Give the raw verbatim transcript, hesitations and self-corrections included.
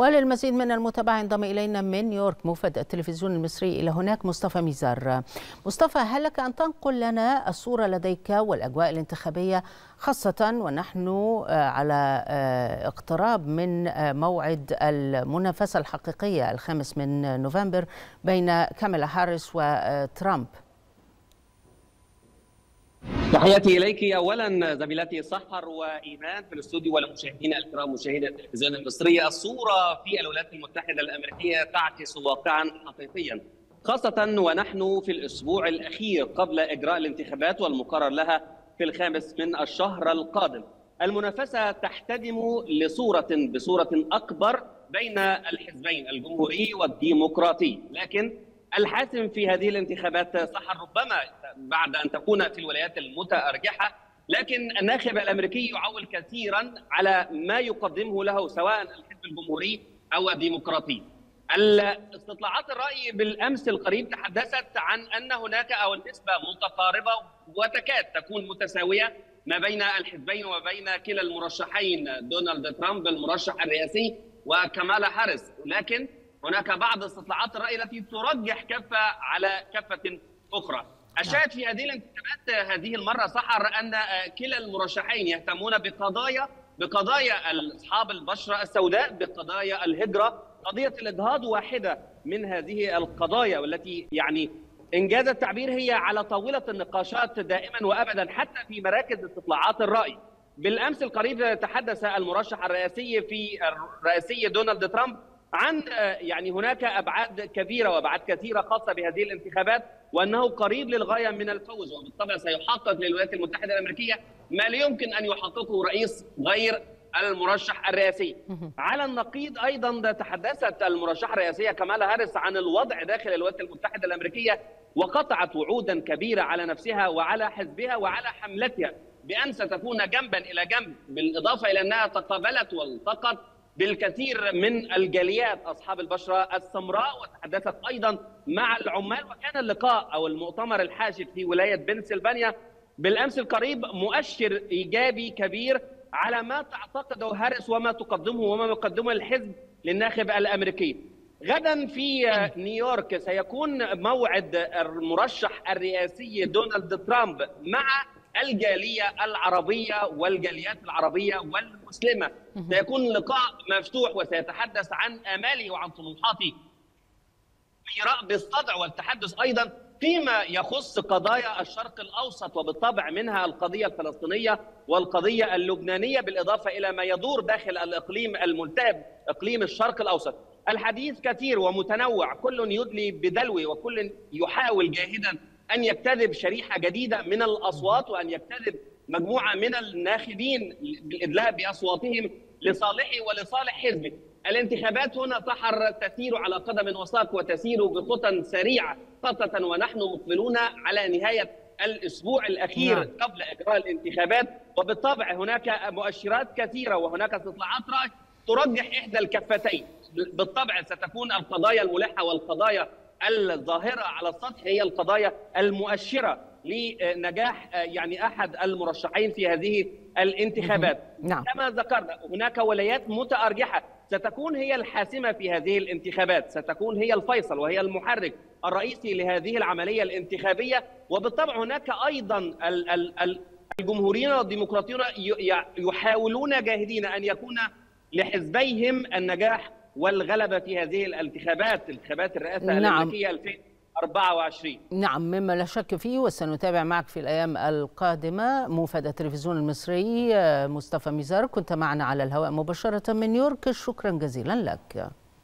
وللمزيد من المتابعة ينضم إلينا من نيويورك موفد التلفزيون المصري إلى هناك مصطفى ميزار. مصطفى، هل لك أن تنقل لنا الصورة لديك والأجواء الانتخابية، خاصة ونحن على اقتراب من موعد المنافسة الحقيقية الخامس من نوفمبر بين كاميلا هاريس وترامب؟ تحياتي إليك أولا زميلتي سحر وإيمان في الاستوديو والمشاهدين الكرام مشاهدي التلفزيون المصري. الصورة في الولايات المتحدة الأمريكية تعكس واقعا حقيقيا، خاصة ونحن في الأسبوع الأخير قبل إجراء الانتخابات والمقرر لها في الخامس من الشهر القادم. المنافسة تحتدم لصورة بصورة أكبر بين الحزبين الجمهوري والديمقراطي، لكن الحاسم في هذه الانتخابات سحر ربما بعد أن تكون في الولايات المتأرجحة، لكن الناخب الأمريكي يعول كثيرا على ما يقدمه له سواء الحزب الجمهوري أو الديمقراطي. الاستطلاعات الرأي بالأمس القريب تحدثت عن أن هناك أو النسبة متقاربة وتكاد تكون متساوية ما بين الحزبين وبين كلا المرشحين، دونالد ترامب المرشح الرئاسي وكامالا هاريس، لكن هناك بعض استطلاعات الرأي التي ترجح كفة على كفة أخرى. الشاهد في هذه الانتخابات هذه المرة سحر أن كلا المرشحين يهتمون بقضايا بقضايا أصحاب البشرة السوداء، بقضايا الهجرة. قضية الإجهاض واحدة من هذه القضايا، والتي يعني إنجاز التعبير هي على طاولة النقاشات دائما وأبدا حتى في مراكز استطلاعات الرأي. بالأمس القريب تحدث المرشح الرئاسي في الرئاسي دونالد ترامب عن يعني هناك أبعاد كبيرة وأبعاد كثيرة خاصة بهذه الانتخابات، وأنه قريب للغاية من الفوز، وبالطبع سيحقق للولايات المتحدة الأمريكية ما لا يمكن أن يحققه رئيس غير المرشح الرئاسي. على النقيض أيضا تحدثت المرشحة الرئاسية كامالا هاريس عن الوضع داخل الولايات المتحدة الأمريكية، وقطعت وعودا كبيرة على نفسها وعلى حزبها وعلى حملتها بأن ستكون جنبا إلى جنب، بالإضافة إلى أنها تقابلت والتقت بالكثير من الجاليات أصحاب البشرة السمراء، وتحدثت أيضا مع العمال. وكان اللقاء أو المؤتمر الحاشد في ولاية بنسلفانيا بالأمس القريب مؤشر إيجابي كبير على ما تعتقده هاريس وما تقدمه وما يقدمه الحزب للناخب الأمريكي. غدا في نيويورك سيكون موعد المرشح الرئاسي دونالد ترامب مع الجالية العربية والجاليات العربية والمسلمة. سيكون لقاء مفتوح وسيتحدث عن آماله وعن طموحاته في بالصدع والتحدث أيضا فيما يخص قضايا الشرق الأوسط، وبالطبع منها القضية الفلسطينية والقضية اللبنانية، بالإضافة إلى ما يدور داخل الإقليم الملتهب إقليم الشرق الأوسط. الحديث كثير ومتنوع، كل يدلي بدلوه وكل يحاول جاهدا أن يجتذب شريحة جديدة من الأصوات وأن يجتذب مجموعة من الناخبين بالإدلاء بأصواتهم لصالحه ولصالح حزبه. الانتخابات هنا سحر تسير على قدم وساق وتسير بخطى سريعة، خاصة ونحن مقبلون على نهاية الأسبوع الأخير نعم. قبل إجراء الانتخابات، وبالطبع هناك مؤشرات كثيرة وهناك استطلاعات رأي ترجح إحدى الكفتين. بالطبع ستكون القضايا الملحة والقضايا الظاهرة على السطح هي القضايا المؤشرة لنجاح يعني أحد المرشحين في هذه الانتخابات. نعم. كما ذكرنا هناك ولايات متأرجحة ستكون هي الحاسمة في هذه الانتخابات، ستكون هي الفيصل وهي المحرك الرئيسي لهذه العملية الانتخابية. وبالطبع هناك أيضا الجمهوريين والديمقراطيون يحاولون جاهدين أن يكون لحزبيهم النجاح والغلبة في هذه الانتخابات، انتخابات الرئاسة نعم. الأمريكية ألفين وأربعة وعشرين. نعم، مما لا شك فيه، وسنتابع معك في الأيام القادمة. موفد التلفزيون المصري مصطفى ميزار كنت معنا على الهواء مباشرة من نيويورك، شكرا جزيلا لك.